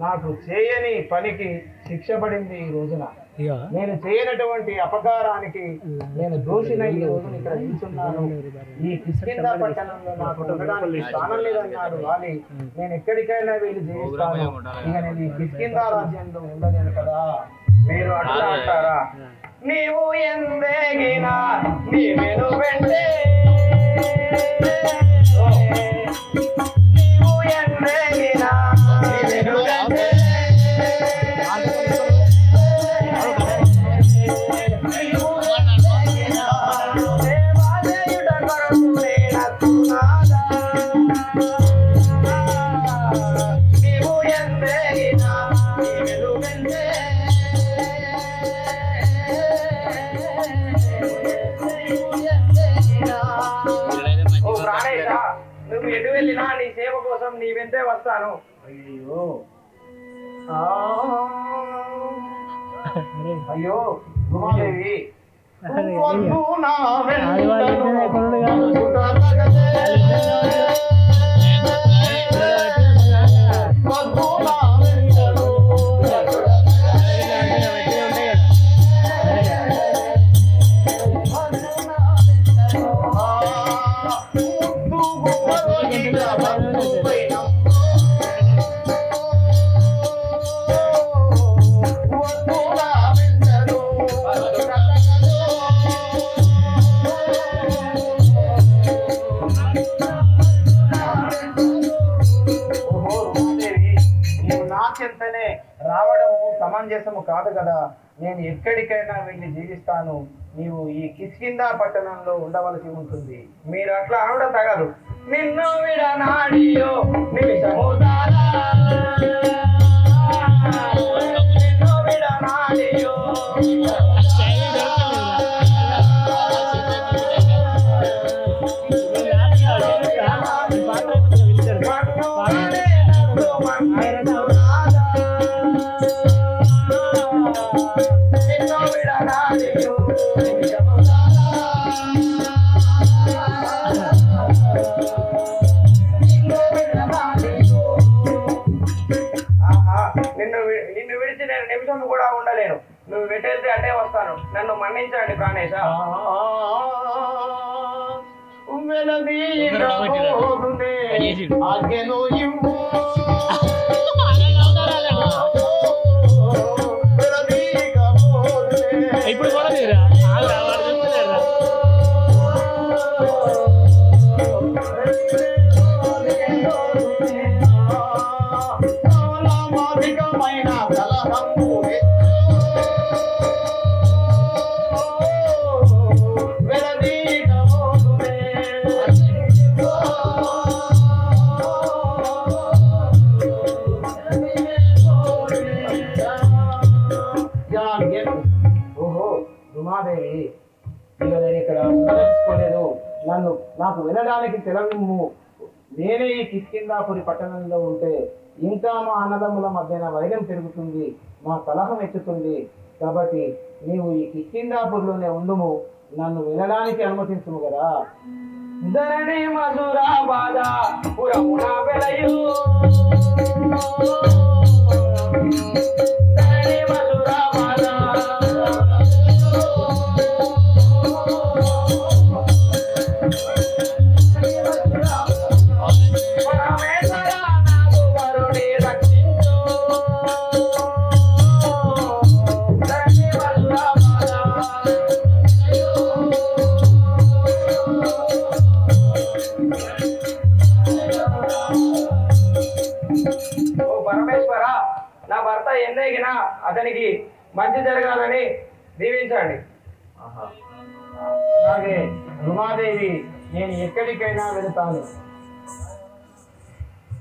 నాకు చేయని పనికి శిక్ష పడింది ఈ రోజున. నేను చేయనటువంటి అపకారానికి నేను దోషిన ఈ రోజున ఇక్కడ నిల్చున్నాను. ఈ కిష్కింధ పట్టణంలో నాకు ఉండడానికి స్థానం లేదన్నాడు వాలి. నేను ఎక్కడికైనా వెళ్ళి జీవిస్తాను. ఇక నేను ఈ కిష్కింధ రాజ్యంలో ఉండలేను కదా. మీరు అట్లా అంటారా? నీవు ఎందేగినా నీ వెను వెంటే, నీవు ఎందేగినా నీ వెను వెంటే, నువ్వు ఎటు వెళ్ళినా నీ సేవ కోసం నీ వెంటే వస్తాను. అయ్యో అయ్యో ఉమాదేవి, చెంతనే రావడము సమంజసము కాదు కదా. నేను ఎక్కడికైనా వెళ్ళి జీవిస్తాను. నీవు ఈ కిష్కింధ పట్టణంలో ఉండవలసి ఉంటుంది. మీరు అట్లా అనడం తగదు. నిన్ను విడనాడియో నిమిషము తారా, నిన్ను విడనాడియో నిన్ను విడిచి నేను నిమిషం కూడా ఉండలేను. నువ్వు వెటెళ్తే అటే వస్తాను. నన్ను మన్నించండి ప్రాణేశ. ఇప్పుడు కూడా ఓహో రుమాదేవి, ఇక నేను ఇక్కడ ఉండదలుచుకోలేదు. నాకు వినడానికి తెలవిమ్ము. నేనే ఈ కిష్కింధాపురి పట్టణంలో ఉంటే ఇంకా మా అన్నదమ్ముల మధ్యన వైరం పెరుగుతుంది, మా కలహం ఎత్తుతుంది. కాబట్టి నీవు ఈ కిష్కింధాపురిలోనే ఉండుము. నన్ను వినడానికి అనుమతించుము కదా. ధరణి మధురాబాద పురమున వెలయు, ధరణి మధురాబాద నా భర్త ఎన్నైనా అతనికి మంచి జరగాలని దీవించండి. అలాగే రుమాదేవి, నేను ఎక్కడికైనా వెళతాను.